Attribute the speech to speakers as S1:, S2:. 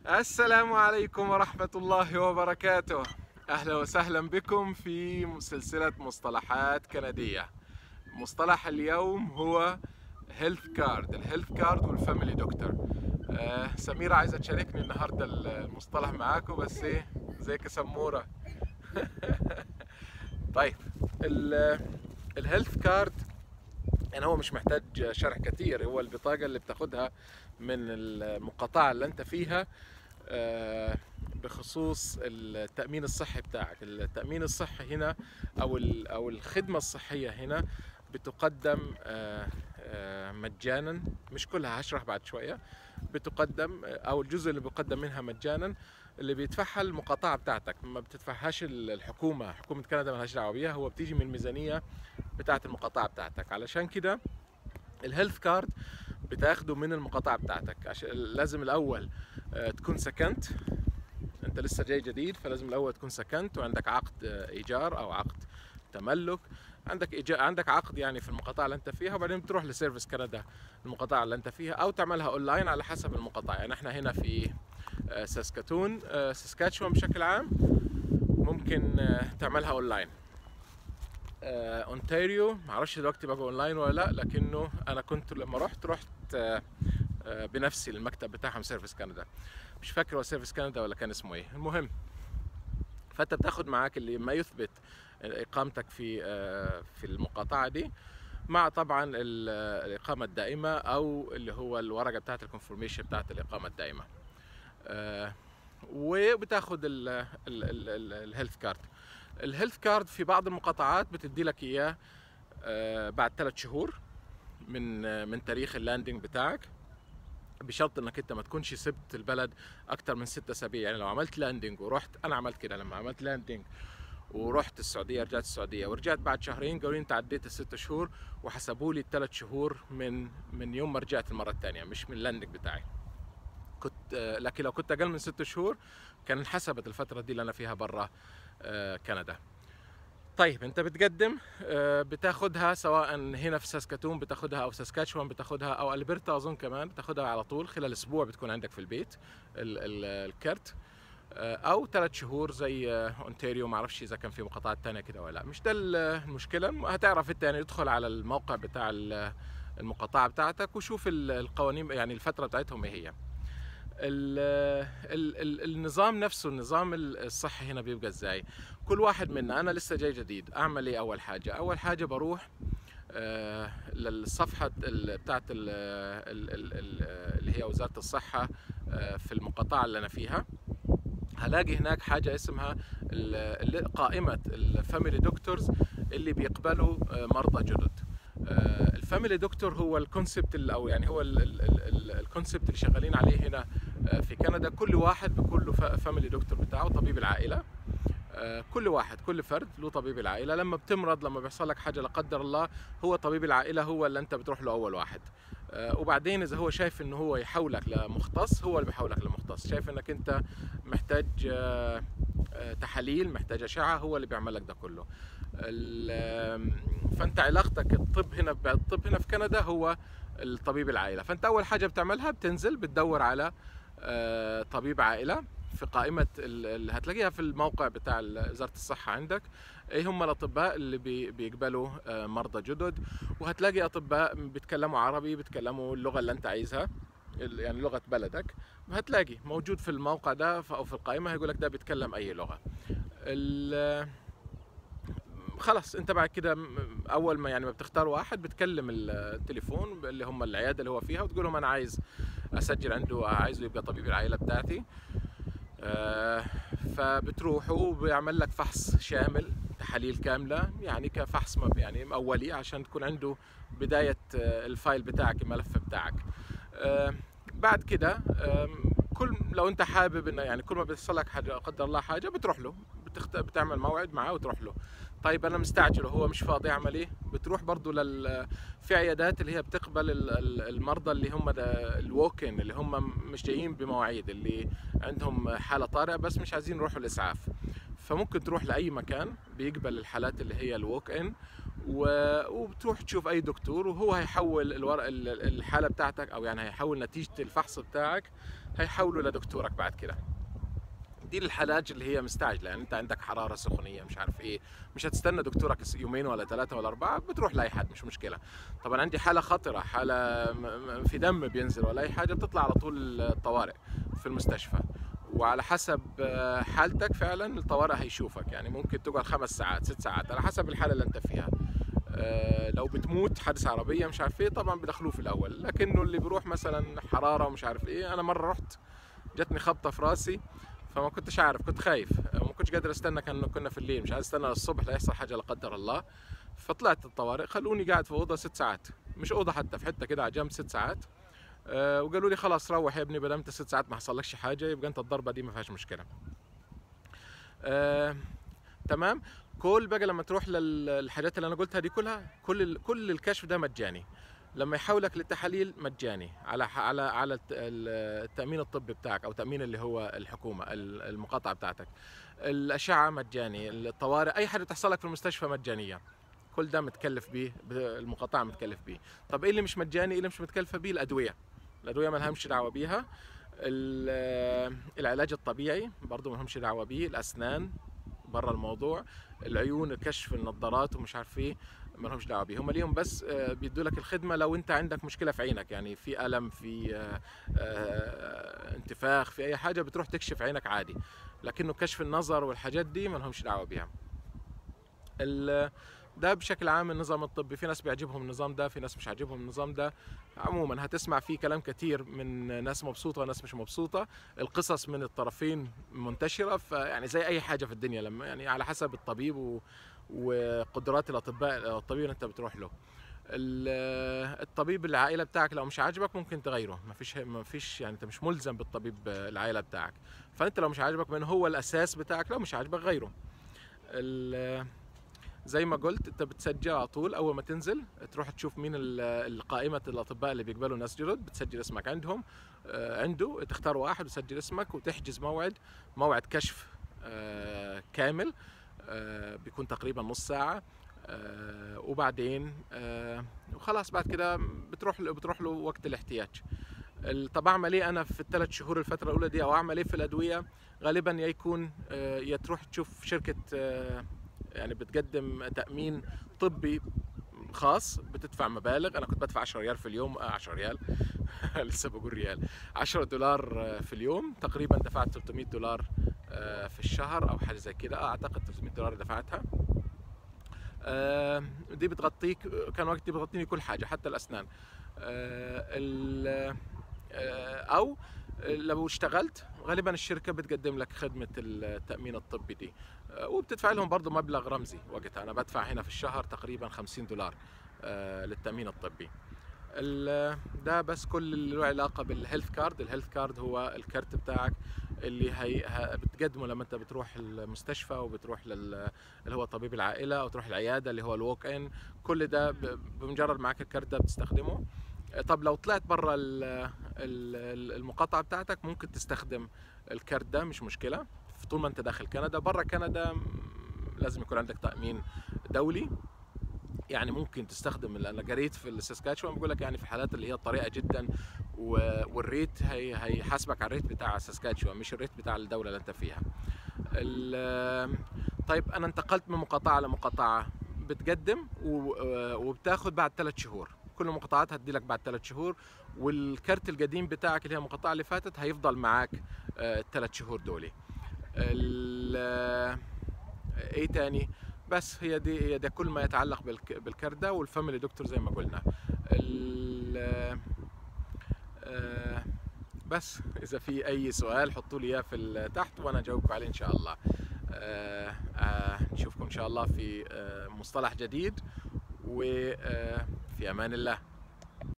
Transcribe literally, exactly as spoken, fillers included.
S1: السلام عليكم ورحمة الله وبركاته. أهلا وسهلا بكم في سلسلة مصطلحات كندية. مصطلح اليوم هو هيلث كارد، الهيلث كارد والفاميلي دكتور. آه سميرة عايزة تشاركني النهاردة المصطلح معاكم، بس ايه زيك سمورة. طيب، الهيلث كارد يعني هو مش محتاج شرح كتير، هو البطاقة اللي بتاخدها من المقاطعة اللي انت فيها آه، بخصوص التأمين الصحي بتاعك. التأمين الصحي هنا أو أو الخدمة الصحية هنا بتقدم آه، آه، مجانا، مش كلها، هشرح بعد شوية. بتقدم أو الجزء اللي بيقدم منها مجانا اللي بيدفعها المقاطعة بتاعتك، ما بتدفعهاش الحكومة. حكومة كندا ما لهاش دعوة بيها، هو بتيجي من الميزانية بتاعت المقاطعة بتاعتك. علشان كده الهيلث كارد بتاخده من المقاطعة بتاعتك. عشان لازم الأول آه، تكون سكنت، انت لسه جاي جديد، فلازم الاول تكون سكنت وعندك عقد ايجار او عقد تملك. عندك إيجار، عندك عقد يعني في المقاطعه اللي انت فيها، وبعدين بتروح لسيرفيس كندا المقاطعه اللي انت فيها، او تعملها اونلاين على حسب المقاطعه. يعني احنا هنا في ساسكاتون ساسكاتشوان بشكل عام ممكن تعملها اونلاين. اونتاريو معرفش دلوقتي بقى اونلاين ولا لا، لكنه انا كنت لما رحت رحت بنفسي المكتب بتاعهم سيرفيس كندا، مش فاكر هو سيرفيس كندا ولا كان اسمه ايه. المهم، فانت بتاخد معاك اللي ما يثبت اقامتك في في المقاطعه دي، مع طبعا الاقامه الدائمه او اللي هو الورقه بتاعت الكونفورميشن بتاعت الاقامه الدائمه. وبتاخد الهيلث كارد. الهيلث كارد في بعض المقاطعات بتدي لك اياه بعد ثلاث شهور من من تاريخ اللاندنج بتاعك، بشرط انك انت ما تكونش سبت البلد اكتر من ستة اسابيع. يعني لو عملت لاندنج ورحت، انا عملت كده لما عملت لاندنج ورحت السعوديه، رجعت السعوديه ورجعت بعد شهرين، قالوا لي انت عديت الست شهور، وحسبوا لي الثلاث شهور من من يوم ما رجعت المره الثانيه، مش من اللاندنج بتاعي. كنت لكن لو كنت اقل من ست شهور كان انحسبت الفتره دي اللي انا فيها برا كندا. طيب، انت بتقدم بتاخدها سواء هنا في ساسكاتون بتاخدها او ساسكاتشوان بتاخدها او البرتا اظن كمان بتاخدها على طول، خلال اسبوع بتكون عندك في البيت الكارت، او ثلاث شهور زي اونتاريو. ما اعرفش اذا كان في مقاطعات ثانيه كده ولا لا، مش ده المشكله. هتعرف انت يعني ادخل على الموقع بتاع المقاطعه بتاعتك وشوف القوانين، يعني الفتره بتاعتهم ايه هي. ال ال ال النظام نفسه، النظام الصحي هنا بيبقى ازاي؟ كل واحد منا، انا لسه جاي جديد، اعمل ايه؟ اول حاجه اول حاجه بروح آه للصفحه بتاعت اللي هي وزاره الصحه آه في المقاطعه اللي انا فيها. هلاقي هناك حاجه اسمها قائمه الفاميلي دكتورز اللي بيقبلوا آه مرضى جدد. الفاميلي دكتور هو الكونسبت، او يعني هو الكونسبت اللي شغالين عليه هنا في كندا. كل واحد بكل فاميلي دكتور بتاعه، طبيب العائله. كل واحد، كل فرد له طبيب العائله. لما بتمرض، لما بيحصل لك حاجه لا قدر الله، هو طبيب العائله هو اللي انت بتروح له اول واحد. وبعدين اذا هو شايف انه هو يحولك لمختص، هو اللي بيحولك لمختص. شايف انك انت محتاج تحاليل، محتاج اشعه، هو اللي بيعمل لك ده كله. فانت علاقتك الطب هنا بالطب هنا في كندا هو الطبيب العائله. فانت اول حاجه بتعملها بتنزل بتدور على طبيب عائله في قائمه اللي هتلاقيها في الموقع بتاع وزاره الصحه عندك، ايه هم الاطباء اللي بيقبلوا مرضى جدد. وهتلاقي اطباء بيتكلموا عربي، بيتكلموا اللغه اللي انت عايزها، يعني لغه بلدك. هتلاقي موجود في الموقع ده او في القائمه هيقول لك ده بيتكلم اي لغه. خلاص، انت بعد كده اول ما يعني ما بتختار واحد، بتكلم التليفون اللي هم العياده اللي هو فيها، وتقول لهم انا عايز اسجل عنده، عايزه يبقى طبيب العائله بتاعتي. آه فبتروحوا وبيعمل لك فحص شامل، تحاليل كامله، يعني كفحص يعني اولي عشان تكون عنده بدايه الفايل بتاعك، الملف بتاعك. آه بعد كده آه كل لو انت حابب انه يعني كل ما بيحصل لك حاجه لا قدر الله حاجه بتروح له، بتخت... بتعمل موعد معاه وتروح له. طيب انا مستعجل وهو مش فاضي، اعمل ايه؟ بتروح برضو لل في عيادات اللي هي بتقبل المرضى اللي هم الووكن، اللي هم مش جايين بمواعيد، اللي عندهم حاله طارئه بس مش عايزين يروحوا الاسعاف. فممكن تروح لاي مكان بيقبل الحالات اللي هي الووك ان، وبتروح تشوف اي دكتور، وهو هيحول الورق الحاله بتاعتك، او يعني هيحول نتيجه الفحص بتاعك هيحولوا لدكتورك بعد كده. دي الحالات اللي هي مستعجله، يعني انت عندك حراره سخونيه مش عارف ايه، مش هتستنى دكتورك يومين ولا ثلاثه ولا اربعه، بتروح لاي حد مش مشكله. طبعا عندي حاله خطره، حاله في دم بينزل ولا اي حاجه، بتطلع على طول الطوارئ في المستشفى، وعلى حسب حالتك فعلا الطوارئ هيشوفك، يعني ممكن تقعد خمس ساعات ست ساعات على حسب الحاله اللي انت فيها. أه لو بتموت حادث عربيه مش عارف ايه طبعا بدخلوه في الاول، لكنه اللي بيروح مثلا حراره ومش عارف ايه، انا مره رحت جتني خبطه في راسي فما كنتش عارف، كنت خايف وما كنتش قادر استنى، كان كنا في الليل مش عايز استنى للصبح لا يحصل حاجه لا قدر الله. فطلعت الطوارئ خلوني قاعد في اوضه ست ساعات، مش اوضه حتى، في حته كده على جنب ست ساعات. أه وقالوا لي خلاص روح يا ابني، بدل انت ست ساعات ما حصلكش حاجه يبقى انت الضربه دي ما فيهاش مشكله. أه تمام. كل بقى لما تروح للحاجات اللي انا قلتها دي كلها، كل كل الكشف ده مجاني. لما يحولك للتحاليل مجاني على على على التامين الطبي بتاعك او تامين اللي هو الحكومه المقاطعه بتاعتك. الاشعه مجاني، الطوارئ، اي حاجه تحصل لك في المستشفى مجانيه. كل ده متكلف بيه، المقاطعه متكلف بيه. طب ايه اللي مش مجاني؟ ايه اللي مش متكلفه بيه؟ الادويه. الادويه ما لهمش دعوه بيها. العلاج الطبيعي برضه ما لهمش دعوه بيه. الاسنان بره الموضوع. العيون، كشف النظارات ومش عارف ايه ما لهمش دعوه بيه، هم ليهم بس بيدوا لك الخدمه لو انت عندك مشكله في عينك، يعني في الم، في انتفاخ، في اي حاجه بتروح تكشف عينك عادي، لكنه كشف النظر والحاجات دي ما لهمش دعوه بيها. ده بشكل عام النظام الطبي. في ناس بيعجبهم النظام ده، في ناس مش عاجبهم النظام ده. عموما هتسمع فيه كلام كتير من ناس مبسوطه وناس مش مبسوطه، القصص من الطرفين منتشره، فيعني زي اي حاجه في الدنيا لما يعني على حسب الطبيب و... وقدرات الاطباء الطبيب اللي انت بتروح له. الطبيب العائله بتاعك لو مش عاجبك ممكن تغيره، ما فيش ما فيش يعني انت مش ملزم بالطبيب العائله بتاعك، فانت لو مش عاجبك من هو الاساس بتاعك، لو مش عاجبك غيره. زي ما قلت انت بتسجل على طول، اول ما تنزل تروح تشوف مين القائمه الاطباء اللي بيقبلوا ناس جدد، بتسجل اسمك عندهم عنده، تختار واحد وتسجل اسمك وتحجز موعد موعد كشف كامل، بيكون تقريبا نص ساعه، وبعدين وخلاص بعد كده بتروح بتروح له وقت الاحتياج. طب اعمل ايه انا في الثلاث شهور الفتره الاولى دي، او اعمل ايه في الادويه؟ غالبا يا يكون يا تروح تشوف شركه يعني بتقدم تأمين طبي خاص، بتدفع مبالغ. أنا كنت بدفع عشرة ريال في اليوم، آه عشرة ريال لسه بقول ريال، عشرة دولار في اليوم، تقريبا دفعت ثلاثمية دولار في الشهر أو حاجة زي كده، آه أعتقد ثلاثمية دولار دفعتها. آه دي بتغطيك، كان وقتي بتغطيني كل حاجة حتى الأسنان. آه أو لو اشتغلت غالبا الشركه بتقدم لك خدمه التامين الطبي دي، وبتدفع لهم برضه مبلغ رمزي وقتها. انا بدفع هنا في الشهر تقريبا خمسين دولار للتامين الطبي. ده بس كل اللي له علاقه بالهيلث كارد. الهيلث كارد هو الكارت بتاعك اللي هي بتقدمه لما انت بتروح المستشفى وبتروح لل اللي هو طبيب العائله، او تروح العياده اللي هو الووك ان. كل ده بمجرد معك الكارت ده بتستخدمه. طب لو طلعت برا المقاطعه بتاعتك ممكن تستخدم الكارت ده، مش مشكله، طول ما انت داخل كندا. برا كندا لازم يكون عندك تامين دولي، يعني ممكن تستخدم. انا قريت في الساسكاتشوان بيقول لك يعني في الحالات اللي هي الطريقه جدا والريت هي هيحاسبك على الريت بتاع الساسكاتشوان مش الريت بتاع الدوله اللي انت فيها. طيب انا انتقلت من مقاطعه لمقاطعه، بتقدم وبتاخد بعد ثلاث شهور. كل المقاطعات هتدي لك بعد ثلاث شهور، والكارت القديم بتاعك اللي هي المقاطعه اللي فاتت هيفضل معاك الثلاث شهور دولي. ايه تاني؟ بس هي دي هي ده كل ما يتعلق بالكارت ده والفاميلي دكتور زي ما قلنا. بس اذا في اي سؤال حطوا لي اياه في تحت وانا اجاوبكم عليه ان شاء الله. نشوفكم ان شاء الله في مصطلح جديد، وفي امان الله.